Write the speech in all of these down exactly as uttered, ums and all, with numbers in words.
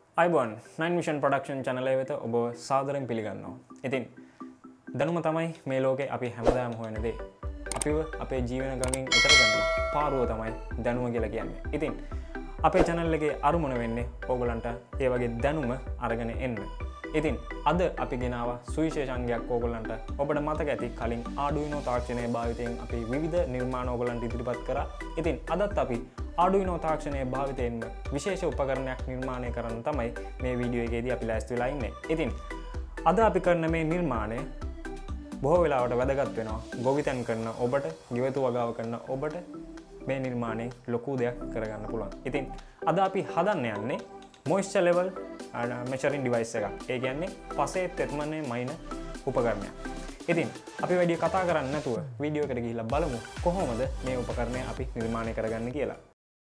iBon nine Mission Production channel එක වෙත ඔබ සාදරයෙන් පිළිගන්නවා. ඉතින් දැනුම තමයි මේ ලෝකේ අපි හැමදාම හොයන දේ. අපිව අපේ ජීවන ගමනින් ඈතර ගන්න පාරුව තමයි දැනුම කියලා කියන්නේ. ඉතින් අපේ channel එකේ අරුමුණ වෙන්නේ ඕගලන්ට ඒ වගේ දැනුම අරගෙන එන්න. ඉතින් අද අපි ගෙනාවා සුවිශේෂ අංගයක් ඕගලන්ට. ඔබට මතක ඇති කලින් Arduino තාක්ෂණයේ භාවිතයෙන් අපි විවිධ නිර්මාණ ඕගලන්ට ඉදිරිපත් කරා. ඉතින් අදත් අපි Arduino තාක්ෂණයේ භාවිතයෙන්ම විශේෂ උපකරණයක් නිර්මාණය කරන්න තමයි මේ වීඩියෝ එකේදී අපි ලෑස්ති වෙලා ඉන්නේ. ඉතින් අද අපි කරන මේ නිර්මාණය බොහෝ වෙලාවට වැදගත් වෙනවා. ගොවිතැන් කරන ඔබට, ගෙවතු වගාව කරන ඔබට මේ නිර්මාණය ලොකු දෙයක් කරගන්න පුළුවන්. ඉතින් අද අපි හදන්න යන්නේ moisture level measuring device එකක්. ඒ කියන්නේ පසේ තෙත්මනය මයින උපකරණයක්. ඉතින් අපි වැඩි කතා කරන්නේ නැතුව වීඩියෝ එකට ගිහිල්ලා බලමු කොහොමද මේ උපකරණය අපි නිර්මාණය කරගන්නේ කියලා.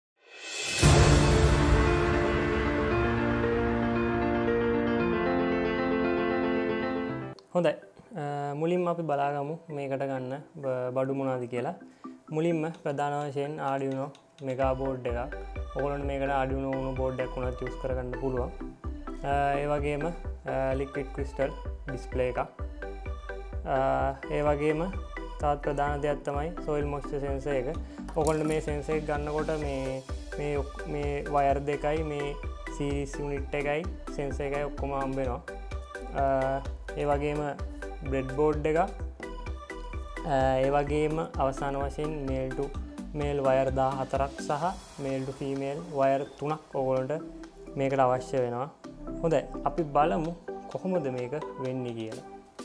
හොඳයි, මුලින්ම අපි බලාගමු මේකට ගන්න බඩු මොනවද කියලා. මුලින්ම ප්‍රධාන වශයෙන් Arduino Mega board එකක්. ඔයගොල්ලන්ට මේකට Arduino Uno board එකක් උනත් use කරගන්න පුළුවන්. ඒ වගේම liquid crystal display එකක්. ඒ වගේම තවත් ප්‍රධාන දෙයක් තමයි soil moisture sensor එක. ඔයගොල්ලන්ට මේ sensor එක ගන්නකොට මේ මේ මේ wire දෙකයි මේ series unit එකයි sensor එකයි ඔක්කොම හම්බ වෙනවා. ඒ වගේම breadboard එක, ඒ වගේම අවසාන වශයෙන් male to male wire දාහතරක් සහ male to female wire තුනක් ඔයගොල්ලන්ට මේකට අවශ්‍ය වෙනවා. හොඳයි, අපි බලමු කොහොමද මේක වෙන්නේ කියලා.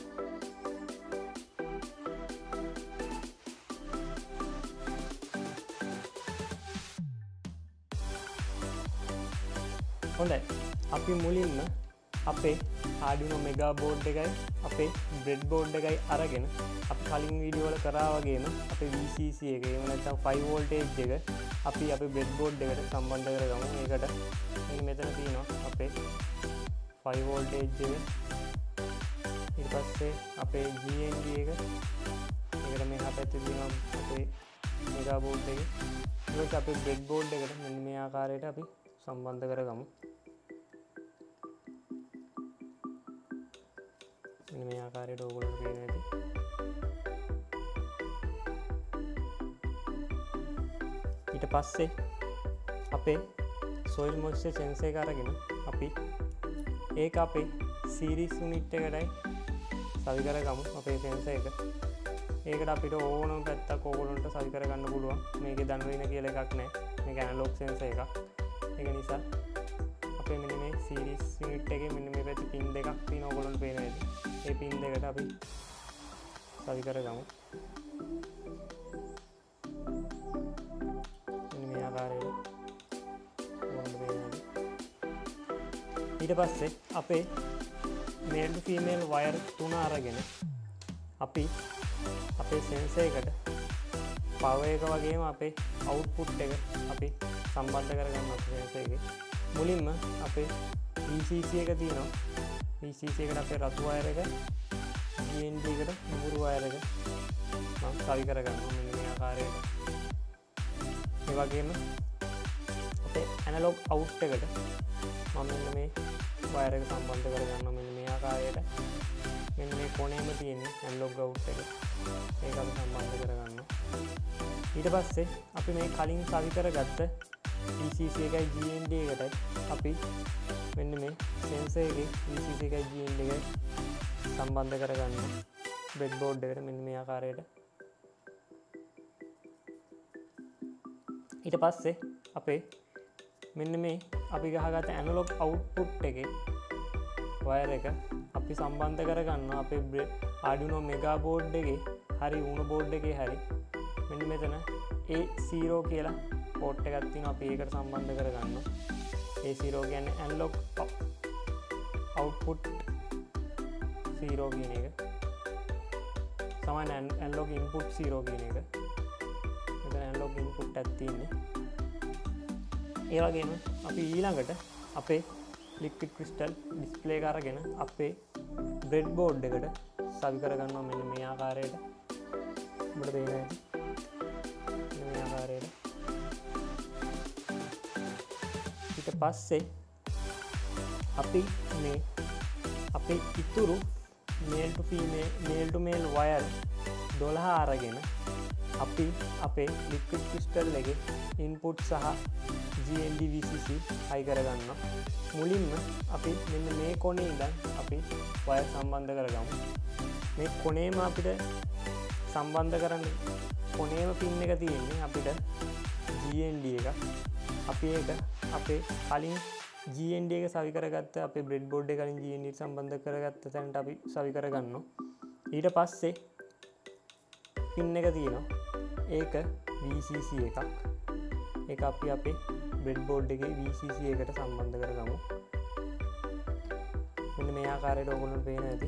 හොඳයි, අපි මුලින්ම අපේ Arduino Mega board එකයි අපේ breadboard එකයි අරගෙන අපි කලින් වීඩියෝ වල කරා වගේම අපේ V C C එක එහෙම නැත්නම් five voltage එක අපි අපේ breadboard එකට සම්බන්ධ කරගමු. ඒකට මෙන්න මෙතන තියෙනවා අපේ five voltage එක. ඊට පස්සේ අපේ G N D එක. ඒකට මෙහා පැත්තේ තියෙනවා අපේ Mega board එක. ඊට අපේ breadboard එකට මෙන්න මේ ආකාරයට අපි සම්බන්ධ කරගමු. මේ ආකාරයට ඕගොල්ලෝ පේන ඇති. ඊට පස්සේ අපේ soil moisture sensor එක අරගෙන අපි ඒක අපේ series unit එකටයි සවි කරගමු අපේ sensor එක. ඒකට අපිට ඕනම පැත්තක් ඕගොල්ලන්ට සවි කරගන්න පුළුවන්. මේකේ දන් වෙන කියලා එකක් නැහැ. මේක analog sensor එකක්. ඒක නිසා අපේ මෙන්න මේ series unit එකේ මෙන්න මේ පැත්තේ pin දෙකක් තියෙනවා ඕගොල්ලන්ට පේන ඇති. ඒ පින් දෙකට අපි සවි කරගමු. මේ ආකාරයට ඊට පස්සේ අපේ male to female wire තුන අරගෙන අපි අපේ sensor එකට power එක වගේම අපේ output එක අපි සම්බන්ධ කරගන්න අපේ sensor එකේ. මුලින්ම අපේ V C C එක තියෙනවා. V C C එකට අපේ රතු වයර් එක, G N D එකට මුරු වයර් එක මම සවි කරගන්නවා මෙන්න මේ ආකාරයට. ඒ වගේම අපේ ඇනලොග් අවුට් එකට මම මෙන්න මේ වයර් එක සම්බන්ධ කරගන්නවා මෙන්න මේ ආකාරයට. මෙන්න මේ කොනේම තියෙන ඇනලොග් අවුට් එක. ඒක අපි සම්බන්ධ කරගන්නවා. ඊට පස්සේ අපි මේ කලින් සවි කරගත්ත V C C එකයි G N D එකටයි අපි මෙන්න මේ sensor එකේ V C C එකයි G N D එකයි සම්බන්ධ කරගන්න breadboard එකට මෙන්න මේ ආකාරයට. ඊට පස්සේ අපේ මෙන්න මේ අපි ගහගත්ත analog output එකේ wire එක අපි සම්බන්ධ කරගන්නවා අපේ Arduino Mega board එකේ හරි Uno board එකේ හරි මෙන්න මෙතන A zero කියලා port එකක් තියෙනවා. අපි ඒකට සම්බන්ධ කරගන්නවා. A zero කියන්නේ analog output zero කියන එක. සමාන analog input zero කියන එක. මෙතන analog input එකක් තියෙන්නේ. ඒ වගේම අපි ඊළඟට අපේ liquid crystal display එක අරගෙන අපේ breadboard එකට සවි කරගන්නවා මෙන්න මේ ආකාරයට. ඔබට පේන ඇති. මේ ආකාරයට. ඊට පස්සේ අපි මේ අපේ ඉතුරු male to female male to male wire දොළහ අරගෙන අපි අපේ ලික්විඩ් ක්‍රිස්ටල් එකේ ඉන්පුට් සහ G N D V C C හයි කරගන්නවා. මුලින්ම අපි මෙන්න මේ කොනේ ඉඳන් අපි වයර් සම්බන්ධ කරගමු. මේ කොනේම අපිට සම්බන්ධ කරන්න කොනේම පින් එක තියෙන්නේ අපිට ජී එන් ඩී එක. අපි ඒක අපේ කලින් ජී එන් ඩී එක සවි කරගත්ත අපේ බ්‍රෙඩ් බෝඩ් එක කලින් ජී එන් ඩී සම්බන්ධ කරගත්ත තැනට අපි සවි කරගන්නවා. ඊට පස්සේ පින් එක තියෙනවා. ඒක වී සී සී එකක්. ඒක අපි අපේ බ්‍රෙඩ් බෝඩ් එකේ වී සී සී එකට සම්බන්ධ කරගමු. මෙන්න මේ ආකාරයට ඔයගොල්ලන්ට පේනවා ඇති.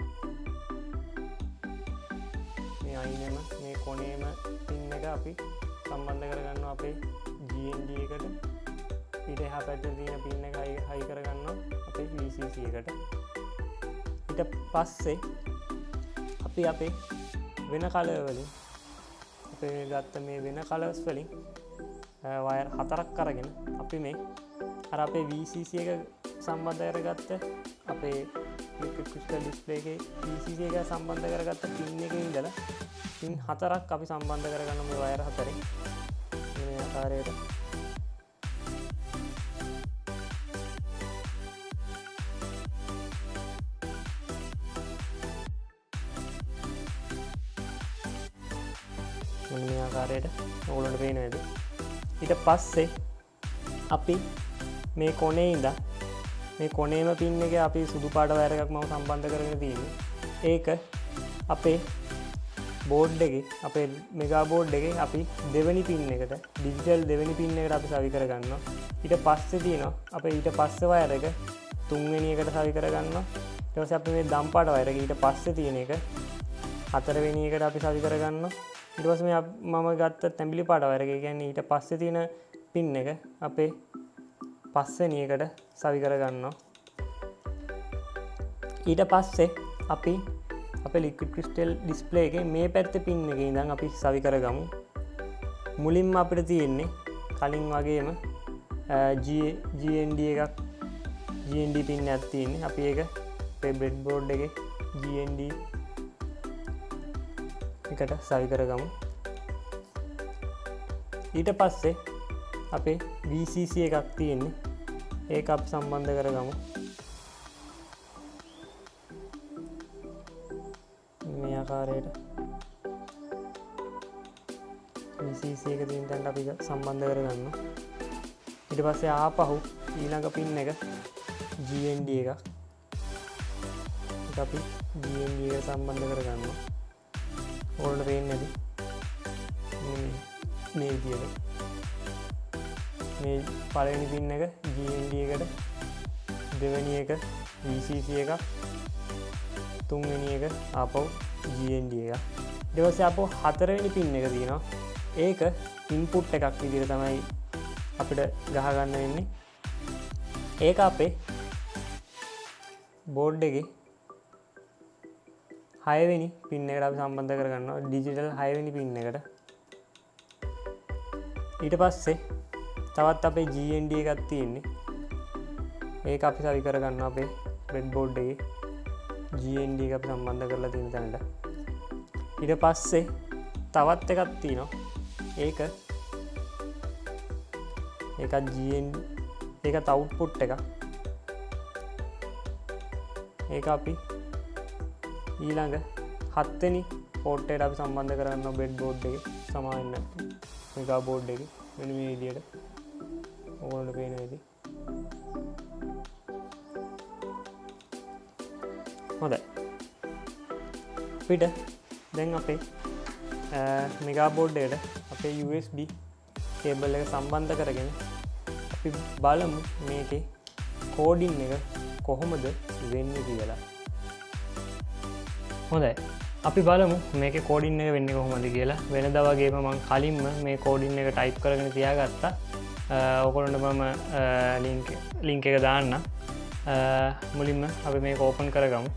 මේ අයිනෙම මේ කොනේම පින් එක අපි සම්බන්ධ කරගන්නවා අපේ ජී එන් ඩී එකට. ඊට එහා පැත්තේ තියෙන පින් එක හයි කරගන්නවා අපේ වී සී සී එකට. ඊට පස්සේ අපි අපේ වෙන කලර් වලින් අපේ ගත්ත මේ වෙන කලර්ස් වලින් වයර් හතරක් අරගෙන අපි මේ අර අපේ වී සී සී එක සම්බන්ධ කරගත්ත අපේ ලික්විඩ් ක්‍රිස්ටල් ඩිස්ප්ලේ එකේ වී සී සී එක සම්බන්ධ කරගත්ත පින් එකේ ඉඳලා පින් හතරක් අපි සම්බන්ධ කරගන්න මේ වයර් හතරේ මේ ආකාරයට. මේ ආකාරයට ඔයගොල්ලන්ට පේනවා ඇති. ඊට පස්සේ අපි මේ කොනේ ඉඳන් මේ කොනේම පින් එකේ අපි සුදු පාට වයර් එකක් මම සම්බන්ධ කරගෙන තියෙන්නේ. ඒක අපේ බෝඩ් එකේ අපේ මෙගා බෝඩ් එකේ අපි දෙවෙනි පින් එකට ඩිජිටල් දෙවෙනි පින් එකට අපි සවි කරගන්නවා. ඊට පස්සේ තියෙනවා අපේ ඊට පස්සේ වයර් එක තුන්වෙනි එකට සවි කරගන්නවා. ඊට පස්සේ අපි මේ දම් පාට වයර් එක ඊට පස්සේ තියෙන එක හතරවෙනි එකට අපි සවි කරගන්නවා. ඊට පස්සේ මේ මම ගත්ත තැඹිලි පාට වයර් එක කියන්නේ ඊට පස්සේ තියෙන පින් එක අපේ පස්වෙනි එකට සවි කරගන්නවා. ඊට පස්සේ අපි අපේ ලික්විඩ් ක්‍රිස්ටල් ඩිස්ප්ලේ එකේ මේ පැත්තේ පින් එකේ ඉඳන් අපි සවි කරගමු. මුලින්ම අපිට තියෙන්නේ කලින් වගේම ජී එන් ඩී එකක් ජී එන් ඩී පින් එකක් තියෙන්නේ. අපි ඒක අපේ බ්‍රෙඩ් බෝඩ් එකේ ජී එන් ඩී එකට සවි කරගමු. ඊට පස්සේ අපේ වී සී සී එකක් තියෙන්නේ. ඒක අපි සම්බන්ධ කරගමු. මේ ආකාරයට වී සී සී එක තියෙන තැනට අපි සම්බන්ධ කරගන්නවා. ඊට පස්සේ ආපහු ඊළඟ පින් එක ජී එන් ඩී එකක්. ඒක අපි ජී එන් ඩී එක සම්බන්ධ කරගන්නවා. ඕගොල්ලන්ට පේන්නේ නැති මේ විදියට මේ පළවෙනි පින් එක ජී එන් ඩී එකට, දෙවෙනි එක වී සී සී එකක්, තුන්වෙනි එක ආපහු ජී එන් ඩී එකක්. ඊට පස්සේ ආපහු හතරවෙනි පින් එක තියෙනවා. ඒක ඉන්පුට් එකක් විදිහට තමයි අපිට ගහ ගන්න වෙන්නේ. ඒක අපේ බෝඩ් එකේ හයවෙනි පින් එකට අපි සම්බන්ධ කරගන්නවා. ඩිජිටල් හයවෙනි පින් එකට. ඊට පස්සේ තවත් අපේ ජී එන් ඩී එකක් තියෙන්නේ. ඒක අපි සවි කරගන්නවා අපේ බ්‍රෙඩ් බෝඩ් එකේ ජී එන් ඩී එක අපි සම්බන්ධ කරලා තියෙන තැනට. ඊට පස්සේ තවත් එකක් තියෙනවා. ඒක ඒකත් ජී එන් ඒකත් අවුට්පුට් එකක්. ඒක අපි ඊළඟ හත්වෙනි පෝට් එකට අපි සම්බන්ධ කරගන්නවා බ්‍රෙඩ් බෝඩ් එකේ සමාවෙන්න මෙගා බෝඩ් එකේ. මෙන්න මේ විදියට ඔයගොල්ලන්ට පේන විදිහ. හොඳයි. අපිට දැන් අපේ මෙගා බෝඩ් එකට අපේ යූ එස් බී කේබල් එක සම්බන්ධ කරගෙන අපි බලමු මේකේ කෝඩින් එක කොහොමද වෙන්නේ කියලා. හොඳයි. අපි බලමු මේකේ කෝඩින් එක වෙන්නේ කොහොමද කියලා. වෙනදා වගේම මම කලින්ම මේ කෝඩින් එක ටයිප් කරගෙන තියාගත්තා. ඔයගොල්ලන්ට මම ලින්ක් ලින්ක් එක දාන්නම්. මුලින්ම අපි මේක ඕපන් කරගමු.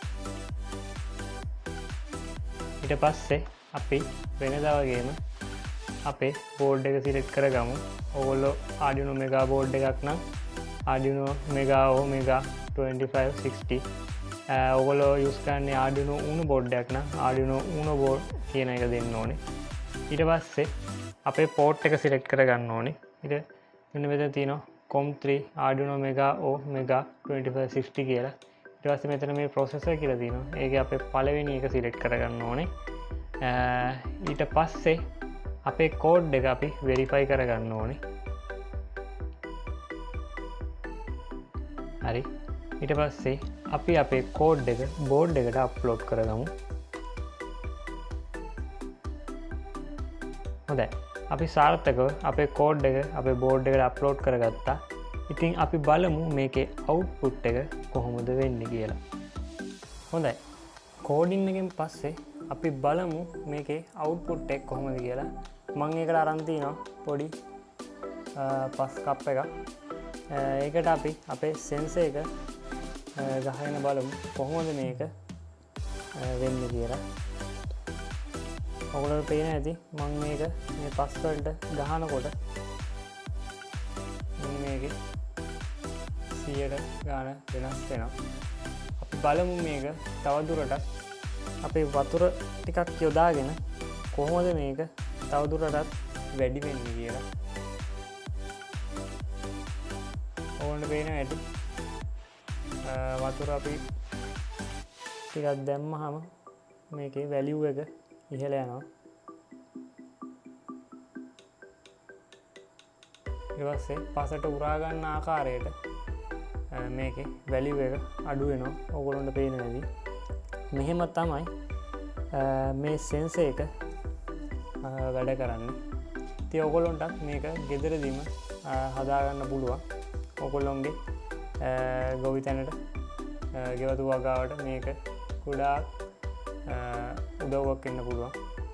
ඊට පස්සේ අපි වෙනදා වගේම අපේ බෝඩ් එක සිලෙක්ට් කරගමු. ඔයගොල්ලෝ Arduino Mega බෝඩ් එකක් නම් Arduino Mega Omega twenty-five sixty. ඔගොල්ලෝ යූස් කරන්නේ Arduino Uno board එකක් නම් Arduino Uno board කියන එක දෙන්න ඕනේ. ඊට පස්සේ අපේ port එක select කරගන්න ඕනේ. ඊට මෙන්න මෙතන තියෙනවා com three Arduino Mega Omega twenty-five sixty කියලා. ඊට පස්සේ මෙතන මේ processor කියලා තියෙනවා. ඒකේ අපේ පළවෙනි එක select කරගන්න ඕනේ. ඊට පස්සේ අපේ code එක අපි verify කරගන්න ඕනේ. හරි. ඊට පස්සේ අපි අපේ code එක board එකට upload කරගමු. හොඳයි. අපි සාර්ථකව අපේ code එක අපේ board එකට upload කරගත්තා. ඉතින් අපි බලමු මේකේ output එක කොහොමද වෙන්නේ කියලා. හොඳයි. coding එකෙන් පස්සේ අපි බලමු මේකේ output එක කොහොමද කියලා. මම ඒකට අරන් තිනවා පොඩි පස් කප් එකක්. ඒකට අපි අපේ sensor එක ගහගෙන බලමු කොහොමද මේක වෙන්නේ කියලා. ඔයගොල්ලෝ පේන ඇති මම මේක මේ පස් වලට ගහනකොට මෙන්න මේකේ සියයට ගාන වෙනස් වෙනවා. අපි බලමු මේක තවදුරටත් අපේ වතුර ටිකක් යොදාගෙන කොහොමද මේක තවදුරටත් වැඩි වෙන්නේ කියලා. ඕන්න පේන ඇති වතුර අපි ටිකක් දැම්මහම මේකේ වැලියු එක ඉහළ යනවා. ඊට පස්සේ පසට උරා ගන්න ආකාරයට මේකේ වැලියු එක අඩු වෙනවා. ඕගොල්ලන්ට පේන ඇති. මෙහෙම තමයි මේ sensor එක වැඩ කරන්නේ. ඉතින් ඔයගොල්ලන්ටත් මේක ගෙදරදීම හදාගන්න පුළුවන්. ඔයගොල්ලොන්ගේ ගොවිතැනට ගෙවතු වගාවට මේක ගොඩාක් උදව්වක් වෙන්න පුළුවන්.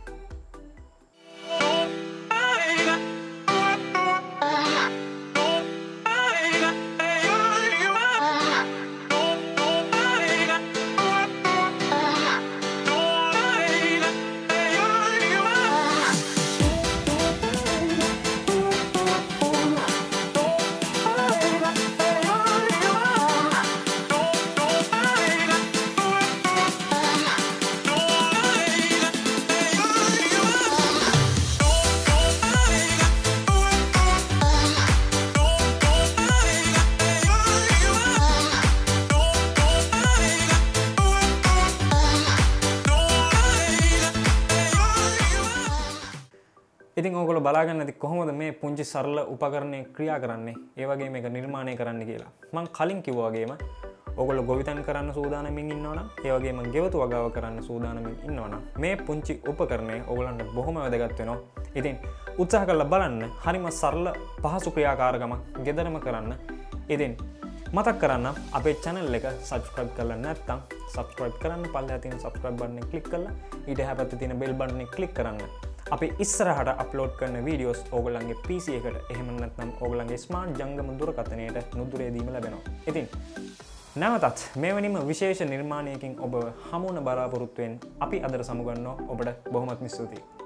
ඉතින් ඔයගොල්ලෝ බලාගන්න ඇති කොහොමද මේ පුංචි සරල උපකරණය ක්‍රියා කරන්නේ ඒ වගේ මේක නිර්මාණය කරන්න කියලා. මම කලින් කිව්වා වගේම ඔයගොල්ලෝ ගොවිතැන් කරන්න සූදානමින් ඉන්නවනම් ඒ වගේම ගෙවතු වගාව කරන්න සූදානමින් ඉන්නවනම් මේ පුංචි උපකරණය ඔයගොල්ලන්ට බොහොම වැදගත් වෙනවා. ඉතින් උත්සාහ කරලා බලන්න හරිම සරල පහසු ක්‍රියාකාරකමක් ගෙදරම කරන්න. ඉතින් මතක් කරන්න අපේ channel එක subscribe කරලා නැත්නම් subscribe කරන්න පල්ලෙහා තියෙන subscribe button එක click කරලා ඊට එහා පැත්තේ තියෙන bell button එක click කරන්න. අපි ඉස්සරහට අප්ලෝඩ් කරන වීඩියෝස් ඕගොල්ලන්ගේ P C එකට එහෙම නැත්නම් ඕගොල්ලන්ගේ ස්මාර්ට් ජංගම දුරකථනයට නුදුරේදීම ලැබෙනවා. ඉතින් නැවතත් මෙවැනිම විශේෂ නිර්මාණයකින් ඔබව හමු වන බලාපොරොත්තු වෙන අපි අදට සමුගන්නවා. ඔබට බොහොමත්ම ස්තුතියි.